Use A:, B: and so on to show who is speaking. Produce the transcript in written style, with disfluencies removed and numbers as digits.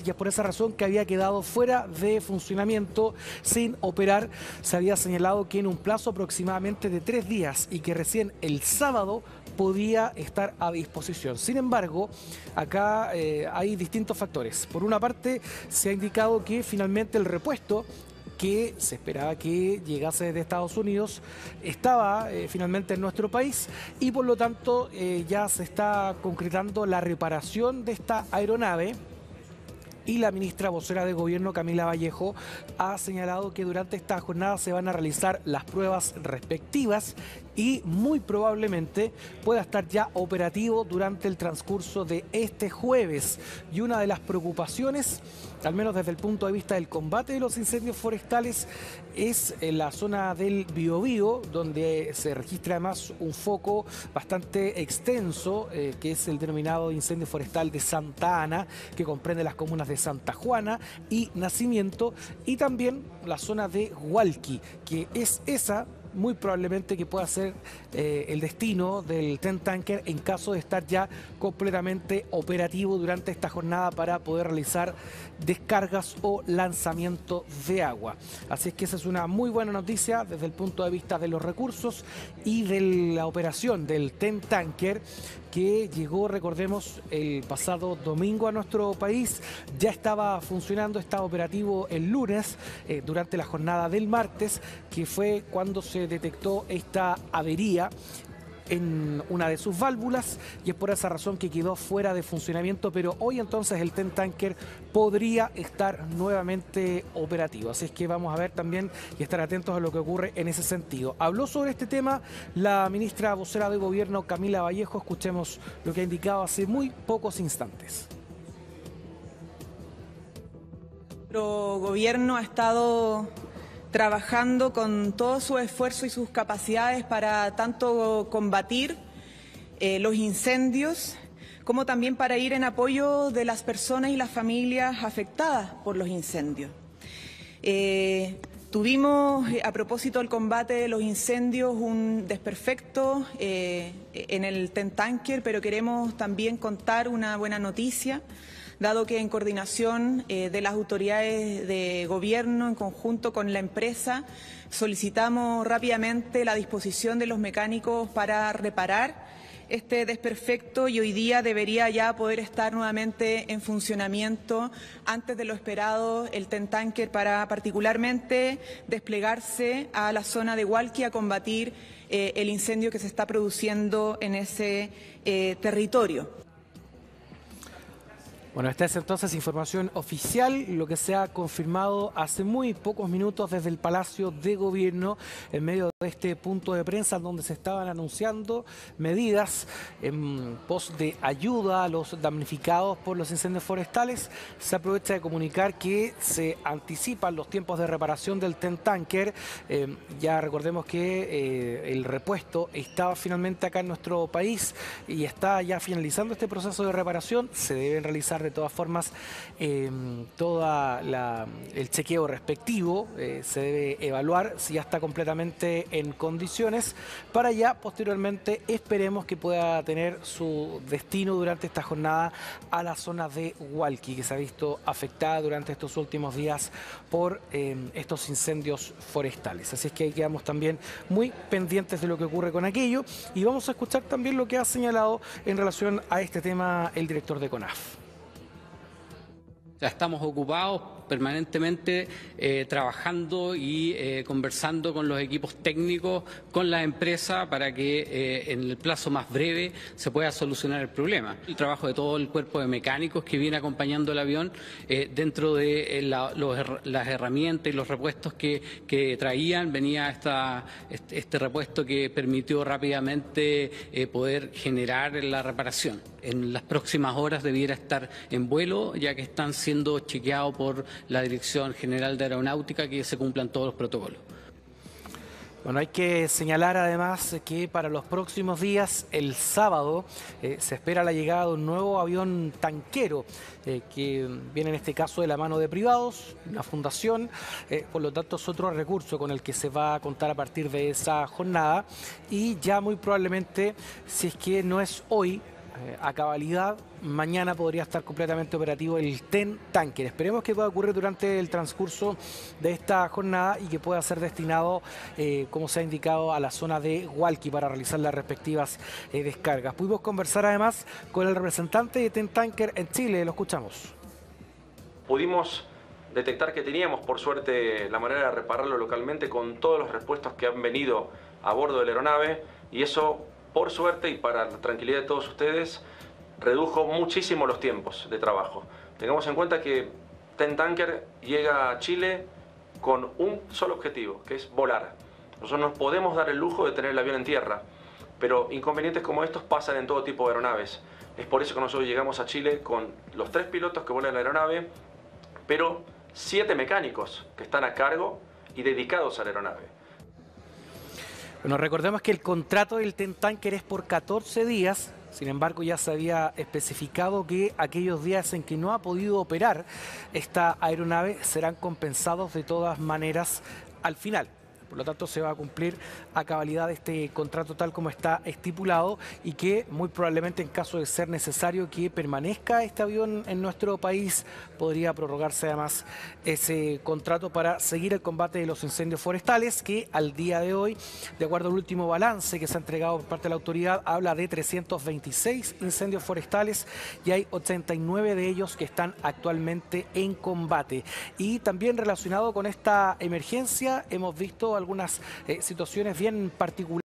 A: y es por esa razón que había quedado fuera de funcionamiento sin operar. Se había señalado que en un plazo aproximadamente de 3 días y que recién el sábado podía estar a disposición. Sin embargo, acá hay distintos factores. Por una parte, se ha indicado que finalmente el repuesto que se esperaba que llegase de Estados Unidos estaba finalmente en nuestro país y por lo tanto ya se está concretando la reparación de esta aeronave. Y la ministra vocera de Gobierno, Camila Vallejo, ha señalado que durante esta jornada se van a realizar las pruebas respectivas y muy probablemente pueda estar ya operativo durante el transcurso de este jueves. Y una de las preocupaciones, al menos desde el punto de vista del combate de los incendios forestales, es en la zona del Biobío, donde se registra además un foco bastante extenso, que es el denominado incendio forestal de Santa Ana, que comprende las comunas de Santa Juana y Nacimiento, y también la zona de Hualqui, que es esa muy probablemente que pueda ser el destino del TEN Tanker en caso de estar ya completamente operativo durante esta jornada para poder realizar descargas o lanzamiento de agua. Así es que esa es una muy buena noticia desde el punto de vista de los recursos y de la operación del TEN Tanker, que llegó, recordemos, el pasado domingo a nuestro país. Ya estaba funcionando, estaba operativo el lunes, durante la jornada del martes, que fue cuando se detectó esta avería en una de sus válvulas y es por esa razón que quedó fuera de funcionamiento, pero hoy entonces el TEN Tanker podría estar nuevamente operativo. Así es que vamos a ver también y estar atentos a lo que ocurre en ese sentido. Habló sobre este tema la ministra vocera de Gobierno, Camila Vallejo. Escuchemos lo que ha indicado hace muy pocos instantes.
B: Nuestro gobierno ha estado trabajando con todo su esfuerzo y sus capacidades para tanto combatir los incendios, como también para ir en apoyo de las personas y las familias afectadas por los incendios. Tuvimos, a propósito del combate de los incendios, un desperfecto en el TEN Tanker, pero queremos también contar una buena noticia, dado que en coordinación de las autoridades de gobierno, en conjunto con la empresa, solicitamos rápidamente la disposición de los mecánicos para reparar este desperfecto y hoy día debería ya poder estar nuevamente en funcionamiento antes de lo esperado el TEN Tanker para particularmente desplegarse a la zona de Hualqui a combatir el incendio que se está produciendo en ese territorio.
A: Bueno, esta es entonces información oficial, lo que se ha confirmado hace muy pocos minutos desde el Palacio de Gobierno en medio de este punto de prensa donde se estaban anunciando medidas en pos de ayuda a los damnificados por los incendios forestales. Se aprovecha de comunicar que se anticipan los tiempos de reparación del TEN Tanker. Ya recordemos que el repuesto estaba finalmente acá en nuestro país y está ya finalizando este proceso de reparación. Se deben realizar de todas formas el chequeo respectivo, se debe evaluar si ya está completamente en condiciones para ya posteriormente esperemos que pueda tener su destino durante esta jornada a la zona de Hualqui, que se ha visto afectada durante estos últimos días por estos incendios forestales. Así es que ahí quedamos también muy pendientes de lo que ocurre con aquello y vamos a escuchar también lo que ha señalado en relación a este tema el director de CONAF.
C: Ya estamos ocupados permanentemente trabajando y conversando con los equipos técnicos, con la empresa, para que en el plazo más breve se pueda solucionar el problema. El trabajo de todo el cuerpo de mecánicos que viene acompañando el avión dentro de las herramientas y los repuestos que traían, venía este repuesto que permitió rápidamente poder generar la reparación. En las próximas horas debiera estar en vuelo, ya que están siendo chequeados por la Dirección General de Aeronáutica, que se cumplan todos los protocolos.
A: Bueno, hay que señalar además que para los próximos días, el sábado, se espera la llegada de un nuevo avión tanquero que viene en este caso de la mano de privados, una fundación, por lo tanto es otro recurso con el que se va a contar a partir de esa jornada y ya muy probablemente, si es que no es hoy, a cabalidad. Mañana podría estar completamente operativo el TEN Tanker. Esperemos que pueda ocurrir durante el transcurso de esta jornada y que pueda ser destinado, como se ha indicado, a la zona de Hualqui para realizar las respectivas descargas. Pudimos conversar además con el representante de TEN Tanker en Chile. Lo escuchamos.
D: Pudimos detectar que teníamos, por suerte, la manera de repararlo localmente con todos los repuestos que han venido a bordo de la aeronave, y eso, por suerte y para la tranquilidad de todos ustedes, redujo muchísimo los tiempos de trabajo. Tengamos en cuenta que TEN Tanker llega a Chile con un solo objetivo, que es volar. Nosotros nos podemos dar el lujo de tener el avión en tierra, pero inconvenientes como estos pasan en todo tipo de aeronaves. Es por eso que nosotros llegamos a Chile con los 3 pilotos que vuelan la aeronave, pero 7 mecánicos que están a cargo y dedicados a la aeronave.
A: Bueno, recordemos que el contrato del TEN Tanker es por 14 días. Sin embargo, ya se había especificado que aquellos días en que no ha podido operar esta aeronave serán compensados de todas maneras al final. Por lo tanto, se va a cumplir a cabalidad este contrato tal como está estipulado, y que muy probablemente, en caso de ser necesario que permanezca este avión en nuestro país, podría prorrogarse además ese contrato para seguir el combate de los incendios forestales, que al día de hoy, de acuerdo al último balance que se ha entregado por parte de la autoridad, habla de 326 incendios forestales y hay 89 de ellos que están actualmente en combate. Y también relacionado con esta emergencia, hemos visto algunas situaciones bien particulares.